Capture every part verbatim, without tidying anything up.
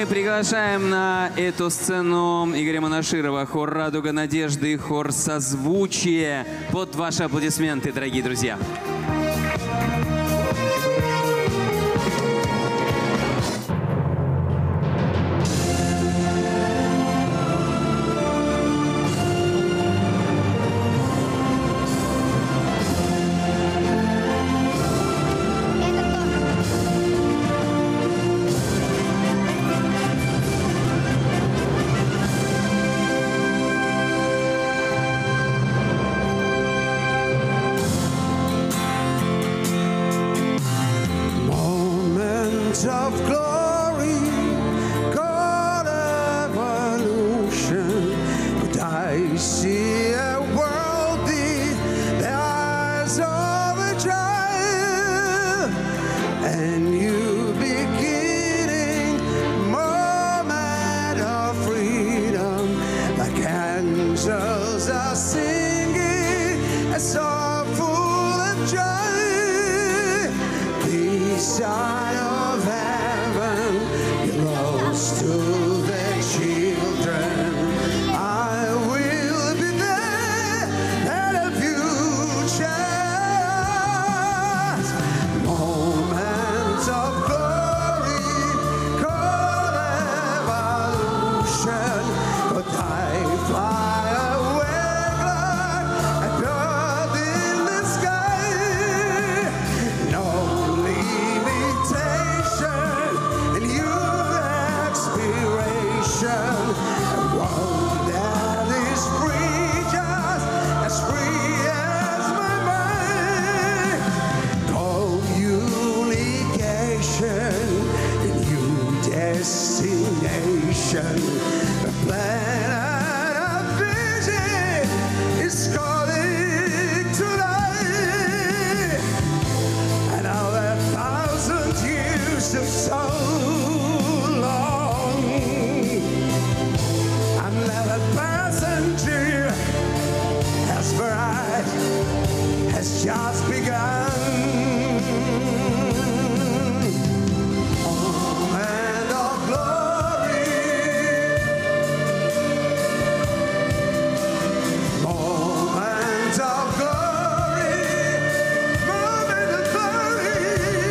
мы приглашаем на эту сцену Игоря Монаширова, хор «Радуга надежды» и хор «Созвучие». Вот ваши аплодисменты, дорогие друзья. Of glory, God evolution, but I see a world in the eyes of a child, and you beginning moment of freedom, like angels are singing a song full of joy. Peace on of heaven belongs to the children. I will be there in the future. Moments of glory, cold evolution, could I fly away like a bird in the sky? No and you expiration, a world that is free, just as free as my mind. Communication, a new destination, the planet of vision is calling tonight, and I'll have thousand years of so long. I'm not a passenger, as bright has just begun. Moment of glory, moment of glory, moment of glory.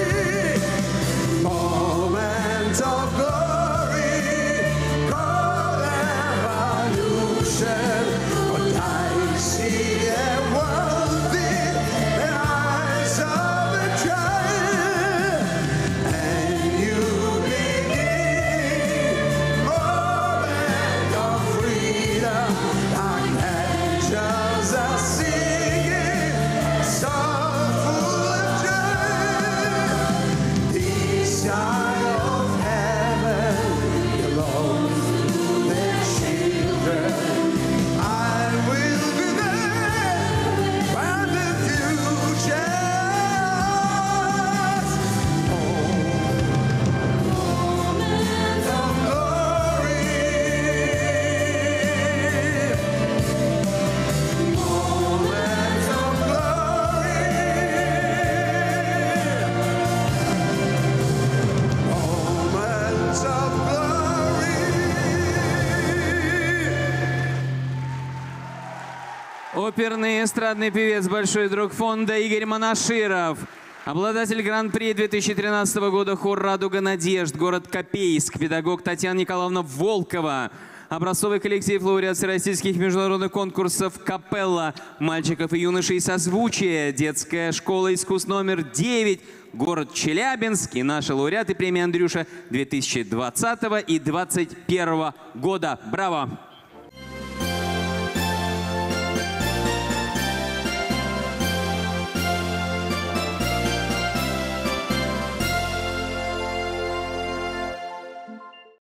Moment of glory, cold evolution, but I see a world in the eyes of a child, and you begin moment of freedom, like angels are singing a song full of joy. These side of heaven belongs to the children. I will be there when the future. Moment of glory, moment of glory. Moments of glory. Оперный и эстрадный певец, большой друг фонда Игорь Монаширов. Обладатель Гран-при две тысячи тринадцатого года, хор «Радуга надежд», город Копейск. Педагог Татьяна Николаевна Волкова. Образцовый коллектив, лауреат всероссийских международных конкурсов «Капелла», мальчиков и юношей «Созвучие», детская школа искусств номер девять, город Челябинск и наши лауреаты премии «Андрюша» две тысячи двадцатого и две тысячи двадцать первого года. Браво!